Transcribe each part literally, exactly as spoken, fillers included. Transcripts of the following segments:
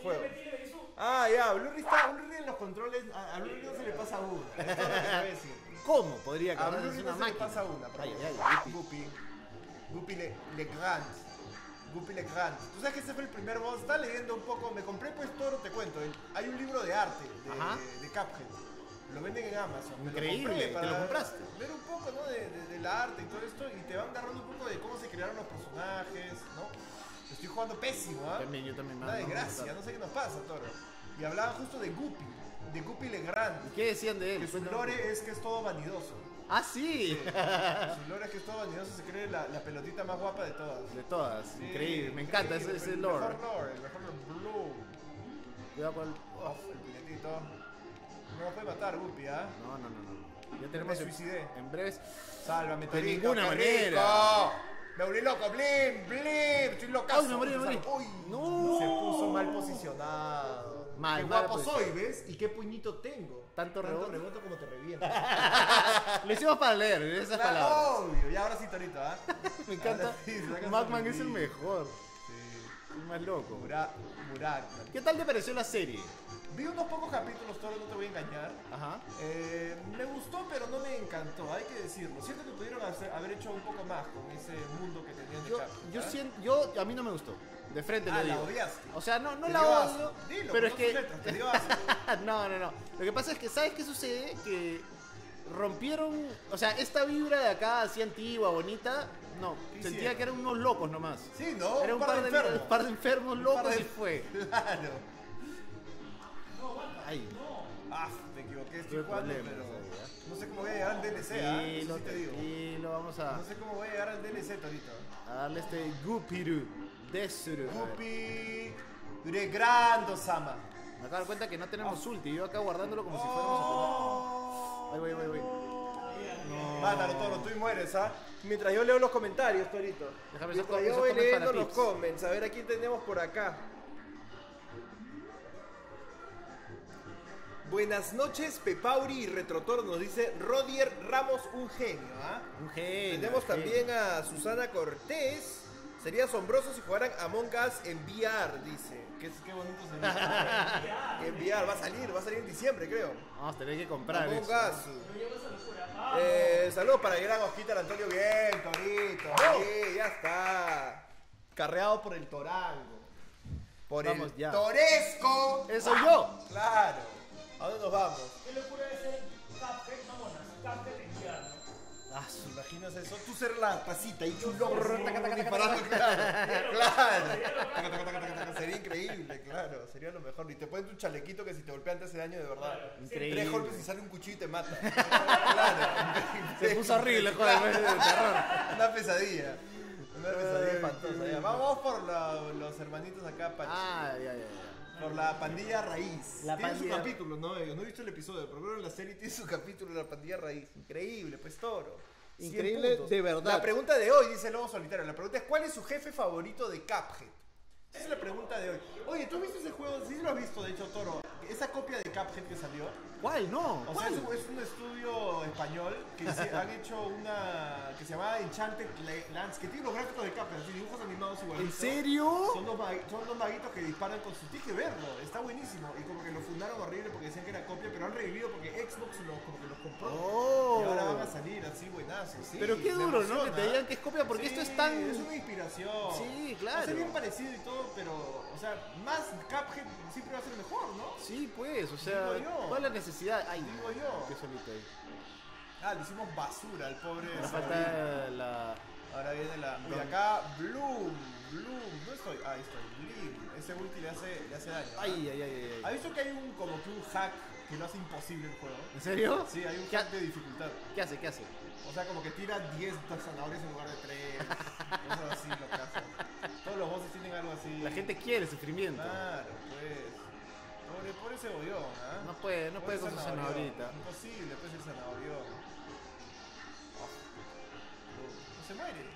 juego. Ah, ya, Blurry está, Blurry en los controles, a, a Blurry no se le pasa una. Esto es lo que te voy a decir. ¿Cómo podría A acabar Blurry una no se le máquina? pasa una, pero Ay, ay, ay, Guppy. Guppy Le, Legrand. Guppy Legrand. Tú sabes que ese fue el primer boss. Estaba leyendo un poco, me compré pues Toro, te cuento. el- hay un libro de arte Ajá. de, de Cuphead. Lo venden en Amazon. Me lo Increíble, compré ¿te para lo compraste? ver un poco, ¿no? de, de, de la arte y todo esto. Y te van agarrando un poco de cómo se crearon los personajes, ¿no? Estoy jugando pésimo, ¿ah? También, yo también. Una desgracia, no sé qué nos pasa, Toro. Y hablaban justo de Guppy, de Guppy Legrand. ¿Y qué decían de él? Que su Cuéntame. lore es que es todo vanidoso. Ah, sí. Sí. Su lore es que es todo vanidoso, se cree la, la pelotita más guapa de todas. De todas, Sí, increíble. Me encanta ese, increíble, ese el lore. mejor lore, el mejor lore. Blue. Cuidado con el... Uf, el puñetito. No nos puede matar, Guppy, ¿ah? No, no, no, no. Ya tenemos Me suicidé. en breves. Sálvame, De Torito, ninguna qué manera. rico. Me volví loco, blim, blim. Estoy locazo. Ay, me morí, me morí. Uy, No. Se puso mal posicionado. Mal, qué mal guapo posi- soy, ¿ves? Y qué puñito tengo. Tanto rebote. rebote como te revienta. Lo hicimos para leer esas Claro, palabras. obvio. Y ahora sí, Torito, ¿ah? Me encanta. Ahora sí, sacas Macman tu es el brillo. mejor. Sí. El más loco. Murak, Murak. ¿Qué tal te pareció la serie? Vi unos pocos capítulos, Toro, no te voy a engañar. Ajá. Eh, me gustó, pero no me encantó, hay que decirlo. Siento que pudieron hacer- haber hecho un poco más con ese mundo que tenían de Yo, Cuphead, yo ¿ah? siento, yo, a mí no me gustó. De frente Ah, lo la digo. odiaste. O sea, no, no Te la dio odio, asco. Dilo, pero es con tus que... letras, te dio asco. no, no, no. Lo que pasa es que, ¿sabes qué sucede? Que rompieron, o sea, esta vibra de acá así antigua, bonita, no, Sí, sentía sí. que eran unos locos nomás. Sí, ¿no? Era un par, de, enfermos. par de enfermos Un locos par de- y fue. Claro. Ay, Ah, me equivoqué, estoy Tuve jugando, problemas pero ahí, no sé cómo voy a llegar al D L C, ¿ah? y Eso lo, sí te digo. y lo vamos a, No sé cómo voy a llegar al D L C, Torito. a darle este Gupiru, Desuru. Guppy, Regrando Sama. Me acabo de dar cuenta que no tenemos ulti, yo acá guardándolo como si fuéramos a Oh. Ahí voy, voy, voy. No. Mátalo, Toro, tú y mueres, ¿ah? Mientras yo leo los comentarios, Torito. Déjame ver Mientras esos yo voy comments leyendo para los tips. comments, a ver a quién tenemos por acá. Buenas noches, Pepauri y Retrotor, nos dice Rodier Ramos, un genio, ¿ah? Un genio. Tenemos genio. también a Susana Cortés. Sería asombroso si jugaran Among Us en V R, dice. Qué, qué bonito sería. En V R va a salir, va a salir en diciembre, creo. Vamos a tener que comprar Among eso. Us. Eh, saludos para el gran Osquitar Antonio. Bien, Torito. Sí, ya está. Carreado por el Torango. Por Vamos, el ya. Toresco. ¡Eso yo! Claro. ¿A dónde nos vamos? ¿Qué locura de ser Cuphead, mamonas? Cuphead en V R, ¿no? Ah, ¿te imaginas eso? Tú ser la pasita y un loco Taca, taca, taca, disparando, claro. Claro. Taca, taca, taca, taca, taca. Sería increíble, claro. Sería lo mejor. Y te ponen un chalequito que si te golpean te hace daño de verdad. Increíble. Tres golpes y sale un cuchillo y te mata. Claro. Se puso horrible, joder, de terror. Una pesadilla. Una pesadilla espantosa. Ya, Vamos por la- los hermanitos acá, Pachi. Ah, ya, ya, ya. Por la pandilla raíz. La tiene pandilla- su capítulo, ¿no? Yo no he visto el episodio, pero creo que en la serie tiene su capítulo de la pandilla raíz. Increíble, pues Toro. cien Increíble, puntos. de verdad. La pregunta de hoy, dice Lobo Solitario, la pregunta es ¿cuál es su jefe favorito de Cuphead? Esa es la pregunta de hoy. Oye, ¿tú has visto ese juego? Sí lo has visto, de hecho, Toro. Esa copia de Cuphead que salió. ¿Cuál? No. O sea, ¿Cuál? es un, es un estudio español que hice- han hecho una que se llama Enchanted Lands, que tiene los gráficos de Cuphead, así, dibujos animados igualitos. ¿En serio? Son dos, mag- son dos maguitos que disparan con su... Tienes que verlo, está buenísimo. Y como que lo fundaron horrible porque decían que era copia, pero han revivido porque Xbox los, como que los compró. Oh. Y ahora van a salir así buenazos. Sí, Pero qué me duro, ¿no? Que emociona. te digan que es copia porque Sí, esto es tan... Es una inspiración. Sí, O claro. sea, bien parecido y todo, pero... O sea, más Cuphead siempre va a ser mejor, ¿no? Sí, pues, o sea, Digo yo. ¿cuál es la necesidad? Ay, Digo yo. qué solito ahí. Ah, le hicimos basura al pobre. Ahora Saúl. falta la... Ahora viene la. Uy, acá, Bloom. Bloom. ¿Dónde estoy? Ah, ahí estoy. Blim. Ese ulti le hace, le hace daño. ¿ah? Ay, ay, ay, ay. ¿Has ay. visto que hay un como que un hack que lo hace imposible el juego? ¿En serio? Sí, hay un ¿Qué, hack de dificultad. ¿Qué hace? ¿Qué hace? O sea, como que tira diez zanahorias en lugar de tres. Cosas así, lo que hace. Todos los bosses tienen algo así. La gente quiere sufrimiento. Claro, pues. Pobre, pobre cebollón, ¿ah? No puede, no puede Pobre con su zanahorión. zanahorita. Imposible, pues el zanahorión. Oh. No se muere.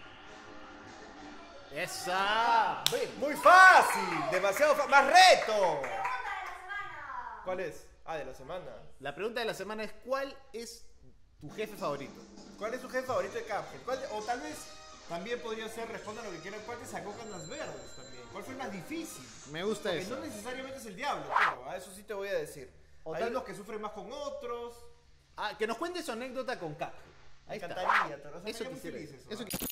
¡Esa! Muy fácil, demasiado fácil. ¡Más reto! ¿Cuál es? Ah, de la semana. La pregunta de la semana es ¿cuál es tu jefe favorito? ¿Cuál es su jefe favorito de Cuphead? ¿Cuál- o tal vez También podría ser respondan lo que quieran cuál te sacó canas verdes también. ¿Cuál fue el más difícil? Me gusta Porque eso. no necesariamente es el diablo, pero a eso sí te voy a decir. O Hay tal- unos que sufren más con otros. Ah, que nos cuente su anécdota con Cap. Ahí Me está. encantaría, pero o sea, me Eso haría muy quisiera. feliz eso, Eso ¿ah? quisiera.